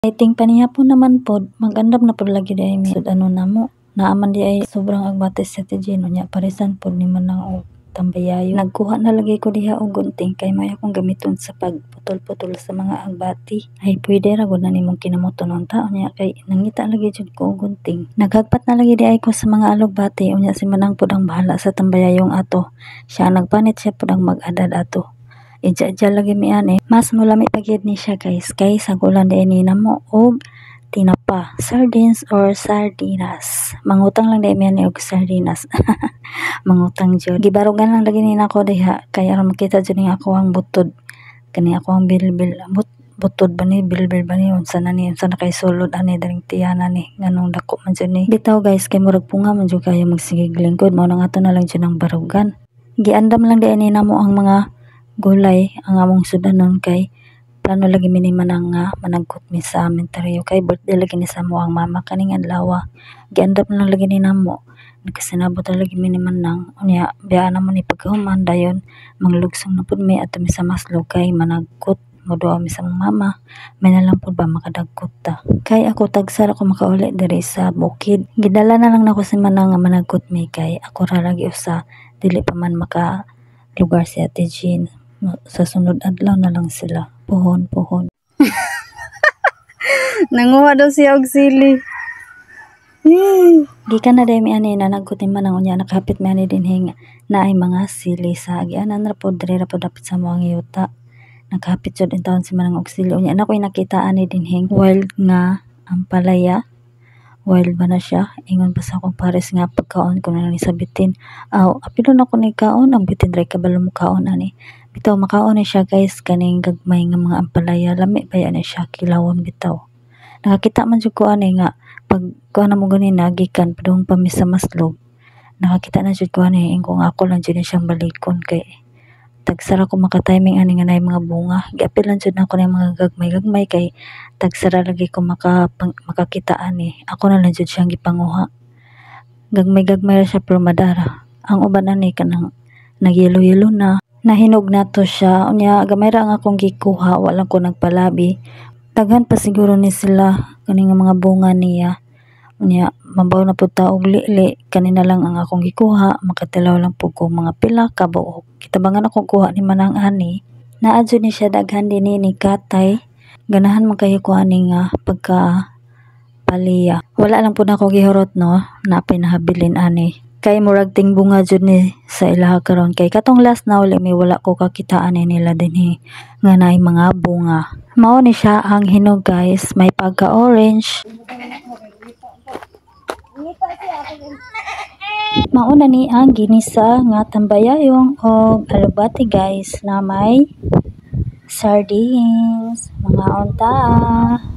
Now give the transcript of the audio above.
Lighting pa niya po naman po, magandam na po lagi di ay may ano na mo. Naaman di ay sobrang agbates sa tijino niya, parisan po ni man ang tambayayo. Nagkuha na lagi ko diha og gunting kay may akong gamiton sa pagputol-putol sa mga agbati. Ay pwede ra gud na nimong kinamuton ng tao niya kay nangita lagi jud ko og gunting. Naghagpat na lagi di ay ko sa mga alugbati unya si manang pud ang bahala sa tambayayong ato. Siya nagpanit siya pud ang mag-adad ato. Ija lagi mi ani. Mas mulami pagyud ni siya guys kay sagulan di ni namo og tinapa, sardines or sardinas. Mangutang lang di mi ani og sardinas. Mangutang jud. Gibarugan lang lagi ni nako diha kay aron makita jud ni ako ang butod. Kani ako ang bilbil butod ba ni bilbil ba ni unsa na kay sulod ani daring tiyana ni nganong dako man jud ni. Bitaw guys kay murag punga man jud kayo magsigig lingkod mao nang ato na lang jud ang barugan. Giandam lang di ni namo ang mga gulay ang among sudanon kay plano lagi mini manang managkot mi sa mentaryo kay birthday lagi ni sa mo ang mama kaning adlaw. Giandam lang lagi ni namo nagkasinabot lagi mini manang unya biya na mo ni pagkahuman dayon manglugsong na pud mi ato mi sa maslog kay managkot moduaw mi sa mama may na lang pud ba makadagkot ta kay ako tagsar ako makauli diri sa bukid. Gidala na lang nako si manang nga managkot mi kay ako ra lagi usa dili pa man maka lugar si Ate Jean. Sa sunod adlaw na lang sila. Puhon. Nanguha daw siya og sili. Gikan na dai mi ani na nagkutin man ang unya nakapit mi ani dinhi na ay mga sili sa agianan ra pod diri ra pod dapat sa mga yuta. Nakapit jud in taon si manang og sili unya na ko'y nakita ani dinhi wild nga ampalaya. Wild ba na siya? Ingon pa sa akong pares nga pagkaon ko na ni sa bitin. Aw, apilo na ko ni kaon ang bitin dry kabalo mo kaon ani. Bitaw makaon ni siya guys kaning gagmay nga mga ampalaya lami pa yan siya kilawon bitaw. Nakakita man jud ko ani nga pag kuha na mo ganin nagikan padung pa mi sa maslog. Nakakita na jud ko ani ingkong ako lang jud siyang balikon kay tagsara ko maka-timing ani nga nay mga bunga. Giapil lang jud nako ni mga gagmay kay tagsara lagi ko makakita ani. Ako na lang jud siyang gipanguha. Gagmay ra siya pero madara. Ang uban ani kanang nagyelo-yelo na. Nahinog na to siya. Unya gamay ra ang akong gikuha, walang ko nagpalabi. Daghan pa siguro ni sila kani nga mga bunga niya. Unya mabaw na pud ta og lili kanina lang ang akong gikuha, makatilaw lang pud ko mga pila ka buok. Kitabangan akong kuha ni manang ani. Naa jud ni siya daghan dinhi ni katay. Ganahan man kayo ko ani nga pagka paliya. Wala lang pud ako gihurot no, napay nahabilin ani. Kay murag ting bunga jud ni sa ilaha karon kay katong last na uli may wala ko kakitaan nila dinhi nga naay mga bunga. Mao ni siya ang hinog guys, may pagka-orange. Mao na ni ang ginisa nga tambayayong og alubati guys na may sardines, mga unta.